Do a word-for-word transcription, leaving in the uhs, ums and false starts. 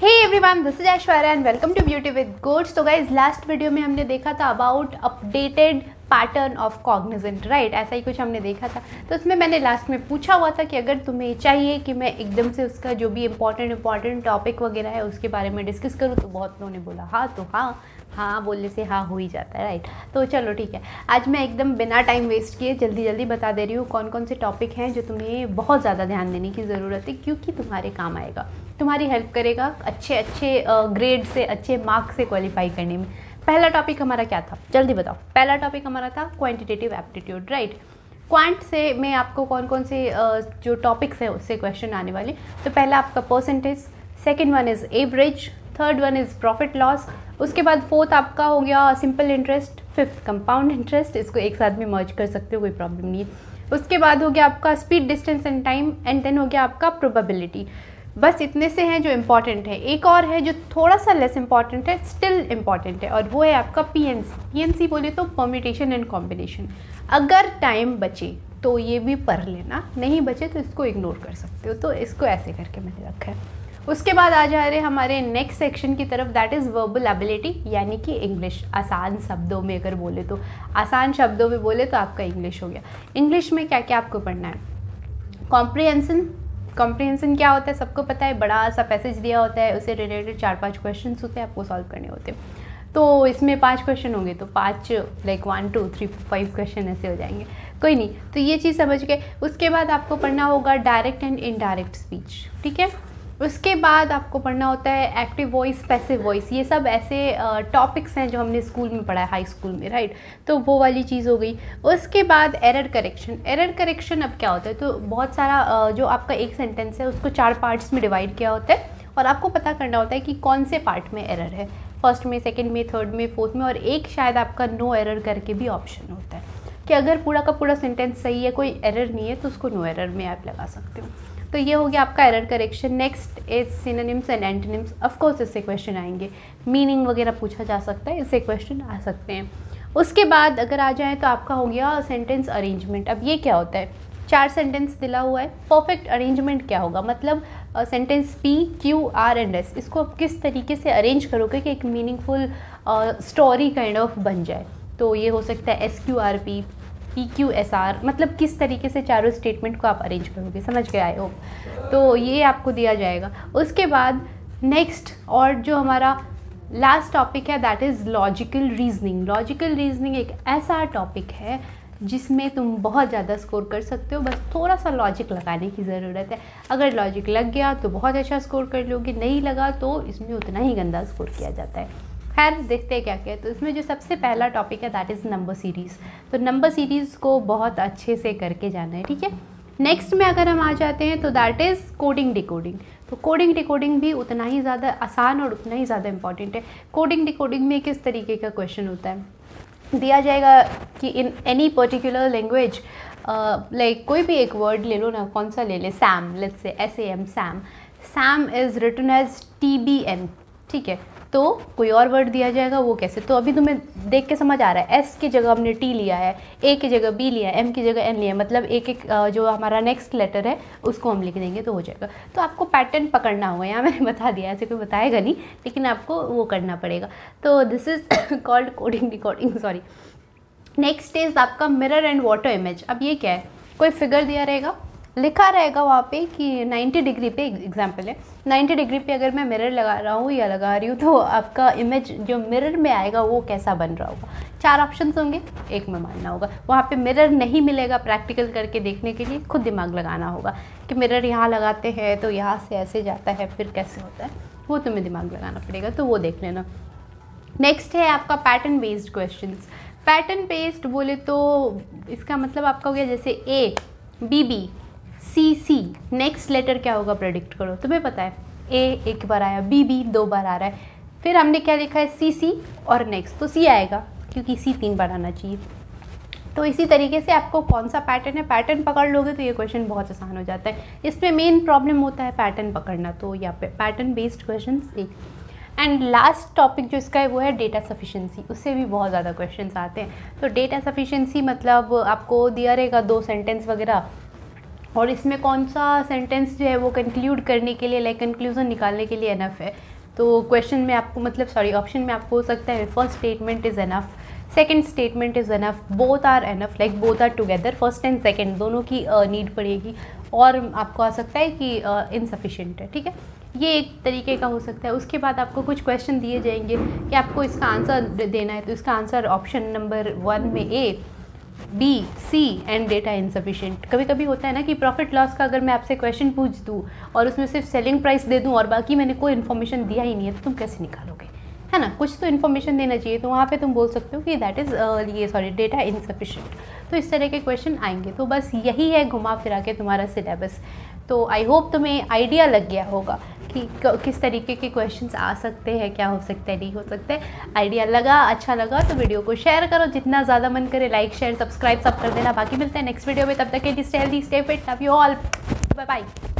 Hey everyone, this is Aishwarya and welcome to beauty with goats. तो guys last video में हमने देखा था about updated pattern of Cognizant, right? ऐसा ही कुछ हमने देखा था। तो उसमें मैंने लास्ट में पूछा हुआ था कि अगर तुम्हें चाहिए कि मैं एकदम से उसका जो भी इंपॉर्टेंट इंपॉर्टेंट टॉपिक वगैरह है उसके बारे में डिस्कस करूँ, तो बहुत लोगों ने बोला हाँ। तो हाँ हाँ बोलने से हाँ हो ही जाता है, राइट? तो चलो ठीक है, आज मैं एकदम बिना टाइम वेस्ट किए जल्दी जल्दी बता दे रही हूँ कौन कौन से टॉपिक हैं जो तुम्हें बहुत ज़्यादा ध्यान देने की ज़रूरत है, क्योंकि तुम्हारे काम आएगा, तुम्हारी हेल्प करेगा अच्छे अच्छे ग्रेड से, अच्छे मार्क्स से क्वालिफाई करने में। पहला टॉपिक हमारा क्या था, जल्दी बताओ। पहला टॉपिक हमारा था क्वांटिटेटिव एप्टीट्यूड, राइट? क्वांट से मैं आपको कौन कौन से जो टॉपिक्स है उससे क्वेश्चन आने वाले। तो पहला आपका percentage, second one is average, third one is profit loss, उसके बाद फोर्थ आपका हो गया simple interest, fifth compound interest, इसको एक साथ भी मर्ज कर सकते हो, कोई प्रॉब्लम नहीं है। उसके बाद हो गया आपका speed, distance and time, and then हो गया आपका प्रोबेबिलिटी। बस इतने से हैं जो इम्पॉर्टेंट है। एक और है जो थोड़ा सा लेस इम्पॉर्टेंट है, स्टिल इम्पॉर्टेंट है, और वो है आपका पीएनसी। पीएनसी बोले तो परम्यूटेशन एंड कॉम्बिनेशन। अगर टाइम बचे तो ये भी पढ़ लेना, नहीं बचे तो इसको इग्नोर कर सकते हो। तो इसको ऐसे करके मैंने रखा है। उसके बाद आ जा रहे हमारे नेक्स्ट सेक्शन की तरफ, दैट इज़ वर्बल एबिलिटी, यानी कि इंग्लिश। आसान शब्दों में अगर बोले तो, आसान शब्दों में बोले तो आपका इंग्लिश हो गया। इंग्लिश में क्या क्या आपको पढ़ना है? कॉम्प्रिहेंशन। कॉम्प्रिहेंशन क्या होता है सबको पता है, बड़ा सा पैसेज दिया होता है, उससे रिलेटेड चार पांच क्वेश्चन होते हैं, आपको सॉल्व करने होते हैं। तो इसमें पांच क्वेश्चन होंगे तो पांच like one two three five question ऐसे हो जाएंगे, कोई नहीं। तो ये चीज़ समझ गए। उसके बाद आपको पढ़ना होगा डायरेक्ट एंड इनडायरेक्ट स्पीच, ठीक है? उसके बाद आपको पढ़ना होता है एक्टिव वॉइस, पैसिव वॉइस। ये सब ऐसे टॉपिक्स हैं जो हमने स्कूल में पढ़ा है, हाई स्कूल में, राइट? तो वो वाली चीज़ हो गई। उसके बाद एरर करेक्शन। एरर करेक्शन अब क्या होता है, तो बहुत सारा uh, जो आपका एक सेंटेंस है उसको चार पार्ट्स में डिवाइड किया होता है, और आपको पता करना होता है कि कौन से पार्ट में एरर है, फर्स्ट में, सेकेंड में, थर्ड में, फोर्थ में, और एक शायद आपका नो एरर करके भी ऑप्शन होता है कि अगर पूरा का पूरा सेंटेंस सही है, कोई एरर नहीं है, तो उसको नो एरर में आप लगा सकते हो। तो ये हो गया आपका error correction. Next is synonyms and antonyms. Of course इससे क्वेश्चन आएंगे, मीनिंग वगैरह पूछा जा सकता है, इससे क्वेश्चन आ सकते हैं। उसके बाद अगर आ जाए तो आपका हो गया सेंटेंस अरेंजमेंट। अब ये क्या होता है, चार सेंटेंस दिला हुआ है, परफेक्ट अरेंजमेंट क्या होगा, मतलब sentence P Q R and S, इसको आप किस तरीके से अरेंज करोगे कि एक मीनिंगफुल स्टोरी काइंड ऑफ बन जाए। तो ये हो सकता है S Q R P, P Q S R, मतलब किस तरीके से चारों स्टेटमेंट को आप अरेंज करोगे, समझ गए आई होप। तो ये आपको दिया जाएगा। उसके बाद नेक्स्ट और जो हमारा लास्ट टॉपिक है that is logical reasoning. Logical reasoning एक ऐसा टॉपिक है जिसमें तुम बहुत ज़्यादा स्कोर कर सकते हो, बस थोड़ा सा लॉजिक लगाने की ज़रूरत है। अगर लॉजिक लग गया तो बहुत अच्छा स्कोर कर लोगे, नहीं लगा तो इसमें उतना ही गंदा स्कोर किया जाता है। खैर देखते हैं क्या क्या है। तो इसमें जो सबसे पहला टॉपिक है दैट इज़ नंबर सीरीज़। तो नंबर सीरीज़ को बहुत अच्छे से करके जाना है, ठीक है? नेक्स्ट में अगर हम आ जाते हैं तो दैट इज़ कोडिंग डिकोडिंग। तो कोडिंग डिकोडिंग भी उतना ही ज़्यादा आसान और उतना ही ज़्यादा इंपॉर्टेंट है। कोडिंग डिकोडिंग में किस तरीके का क्वेश्चन होता है, दिया जाएगा कि in any particular language, like कोई भी एक वर्ड ले लो ना, कौन सा ले ले, Sam, let's say S A M, Sam. Sam is written as T B N, ठीक है? तो कोई और वर्ड दिया जाएगा, वो कैसे? तो अभी तुम्हें देख के समझ आ रहा है, एस की जगह हमने टी लिया है, ए की जगह बी लिया है, एम की जगह एन लिया है, मतलब एक एक जो हमारा नेक्स्ट लेटर है उसको हम लिख देंगे तो हो जाएगा। तो आपको पैटर्न पकड़ना होगा, यहाँ मैंने बता दिया, ऐसे कोई बताएगा नहीं, लेकिन आपको वो करना पड़ेगा। तो this is called coding decoding, sorry. Next is आपका मिरर एंड वाटर इमेज। अब ये क्या है, कोई फिगर दिया रहेगा, लिखा रहेगा वहाँ पे कि नाइन्टी डिग्री पे, एग्जाम्पल है नाइन्टी डिग्री पे अगर मैं मिरर लगा रहा हूँ या लगा रही हूँ तो आपका इमेज जो मिरर में आएगा वो कैसा बन रहा होगा। चार ऑप्शंस होंगे, एक में मानना होगा। वहाँ पे मिरर नहीं मिलेगा प्रैक्टिकल करके देखने के लिए, खुद दिमाग लगाना होगा कि मिरर यहाँ लगाते हैं तो यहाँ से ऐसे जाता है, फिर कैसे होता है, वो तुम्हें दिमाग लगाना पड़ेगा, तो वो देख लेना। नेक्स्ट है आपका pattern based questions. Pattern based बोले तो इसका मतलब आपका हो गया जैसे A B B C C, next letter क्या होगा प्रेडिक्ट करो। तुम्हें पता है ए एक बार आया, बी बी दो बार आ रहा है, फिर हमने क्या लिखा है सी सी, और नेक्स्ट तो सी आएगा क्योंकि सी तीन बार आना चाहिए। तो इसी तरीके से आपको कौन सा पैटर्न है, पैटर्न पकड़ लोगे तो ये क्वेश्चन बहुत आसान हो जाता है। इसमें मेन प्रॉब्लम होता है पैटर्न पकड़ना, तो यहाँ पे पैटर्न बेस्ड क्वेश्चन एक। एंड लास्ट टॉपिक जो इसका है वो है डेटा सफिशिएंसी। उससे भी बहुत ज़्यादा क्वेश्चंस आते हैं। तो डेटा सफिशिएंसी मतलब आपको दिया रहेगा दो सेंटेंस वगैरह, और इसमें कौन सा सेंटेंस जो है वो कंक्लूड करने के लिए, लाइक कंक्लूजन निकालने के लिए एनफ है, तो क्वेश्चन में आपको मतलब सॉरी ऑप्शन में आपको हो सकता है first statement is enough, second statement is enough, both are enough, like both are together, first and second दोनों की नीड uh, पड़ेगी, और आपको आ सकता है कि इनसफिशिएंट uh, है, ठीक है। ये एक तरीके का हो सकता है। उसके बाद आपको कुछ क्वेश्चन दिए जाएंगे कि आपको इसका आंसर देना है, तो इसका आंसर ऑप्शन नंबर वन में A, B, C and data insufficient. कभी कभी होता है ना कि प्रॉफिट लॉस का अगर मैं आपसे क्वेश्चन पूछ दूँ और उसमें सिर्फ सेलिंग प्राइस दे दूँ और बाकी मैंने कोई इन्फॉर्मेशन दिया ही नहीं है, तो तुम कैसे निकालोगे, है ना। कुछ तो इन्फॉर्मेशन देना चाहिए, तो वहाँ पे तुम बोल सकते हो कि दैट इज़ ये सॉरी डेटा इनसफिशिएंट। तो इस तरह के क्वेश्चन आएंगे। तो बस यही है घुमा फिरा के तुम्हारा सिलेबस। तो आई होप तुम्हें आइडिया लग गया होगा कि किस तरीके के क्वेश्चंस आ सकते हैं, क्या हो सकता है, नहीं हो सकता है। आइडिया लगा, अच्छा लगा तो वीडियो को शेयर करो, जितना ज़्यादा मन करे लाइक शेयर सब्सक्राइब सब कर देना। बाकी मिलते हैं नेक्स्ट वीडियो में, तब तक के लिए stay healthy, stay fit, love you all, bye bye.